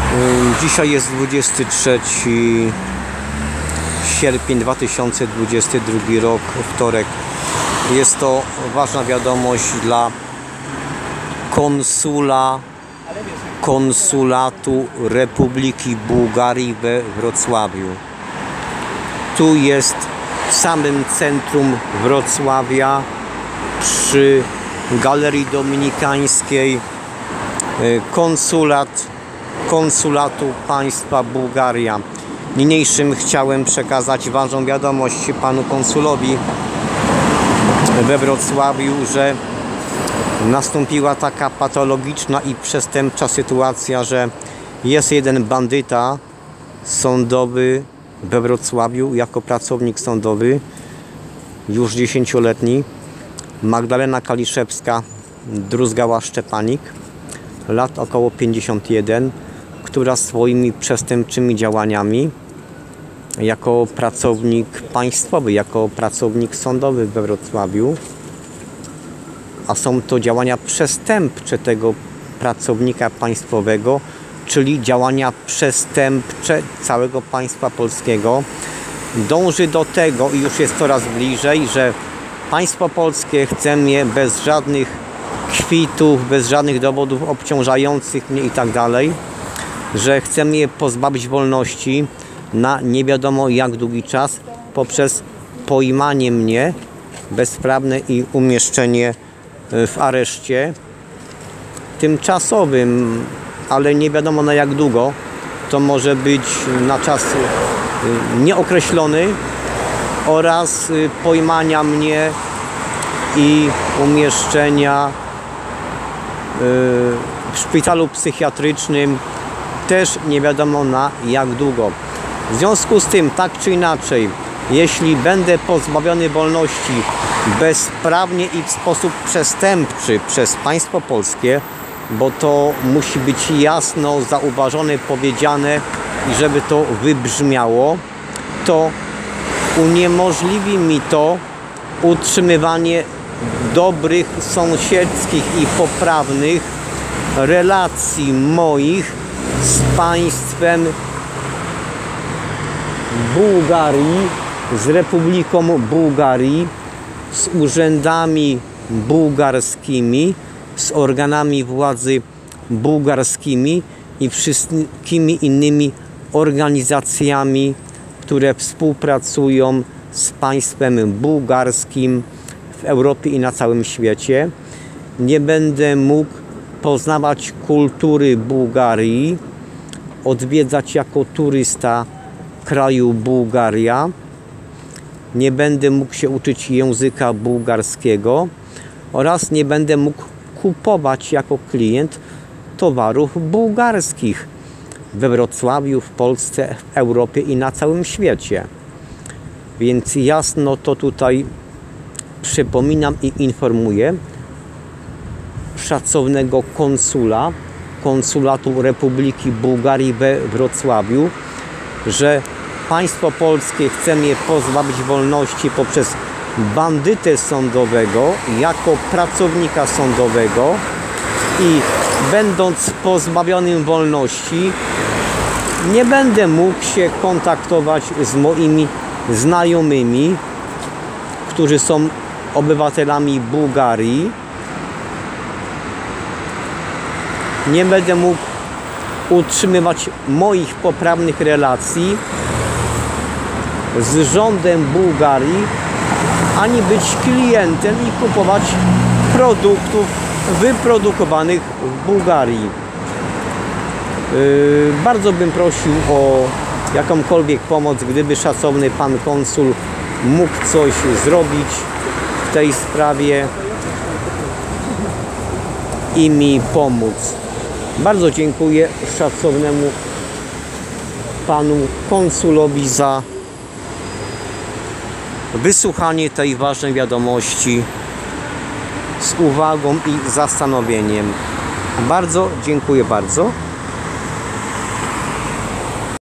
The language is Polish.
Dzisiaj jest 23 sierpień 2022 rok, wtorek. Jest to ważna wiadomość dla konsulatu Republiki Bułgarii we Wrocławiu. Tu jest w samym centrum Wrocławia, przy Galerii Dominikańskiej, konsulatu państwa Bułgaria. Niniejszym chciałem przekazać ważną wiadomość panu konsulowi we Wrocławiu, że nastąpiła taka patologiczna i przestępcza sytuacja, że jest jeden bandyta sądowy we Wrocławiu jako pracownik sądowy, już 10-letni, Magdalena Kaliszewska Druzgała-Szczepanik, lat około 51, która swoimi przestępczymi działaniami jako pracownik państwowy, jako pracownik sądowy we Wrocławiu, a są to działania przestępcze tego pracownika państwowego, czyli działania przestępcze całego państwa polskiego, dąży do tego, i już jest coraz bliżej, że państwo polskie chce mnie bez żadnych kwitów, bez żadnych dowodów obciążających mnie i tak dalej, że chce mnie pozbawić wolności na nie wiadomo jak długi czas poprzez pojmanie mnie bezprawne i umieszczenie w areszcie tymczasowym, ale nie wiadomo na jak długo. To może być na czas nieokreślony, oraz pojmania mnie i umieszczenia w szpitalu psychiatrycznym też nie wiadomo na jak długo. W związku z tym, tak czy inaczej, jeśli będę pozbawiony wolności bezprawnie i w sposób przestępczy przez państwo polskie, bo to musi być jasno zauważone, powiedziane i żeby to wybrzmiało, to uniemożliwi mi to utrzymywanie dobrych, sąsiedzkich i poprawnych relacji moich z państwem Bułgarii, z Republiką Bułgarii, z urzędami bułgarskimi, z organami władzy bułgarskimi i wszystkimi innymi organizacjami, które współpracują z państwem bułgarskim w Europie i na całym świecie. Nie będę mógł poznawać kultury Bułgarii, odwiedzać jako turysta kraju Bułgaria. Nie będę mógł się uczyć języka bułgarskiego oraz nie będę mógł kupować jako klient towarów bułgarskich we Wrocławiu, w Polsce, w Europie i na całym świecie. Więc jasno to tutaj przypominam i informuję szacownego konsulatu Republiki Bułgarii we Wrocławiu, że państwo polskie chce mnie pozbawić wolności poprzez bandytę sądowego jako pracownika sądowego i będąc pozbawionym wolności nie będę mógł się kontaktować z moimi znajomymi, którzy są obywatelami Bułgarii. Nie będę mógł utrzymywać moich poprawnych relacji z rządem Bułgarii, ani być klientem i kupować produktów wyprodukowanych w Bułgarii. Bardzo bym prosił o jakąkolwiek pomoc, gdyby szacowny pan konsul mógł coś zrobić w tej sprawie i mi pomóc. Bardzo dziękuję szacownemu panu konsulowi za wysłuchanie tej ważnej wiadomości z uwagą i zastanowieniem. Bardzo dziękuję bardzo.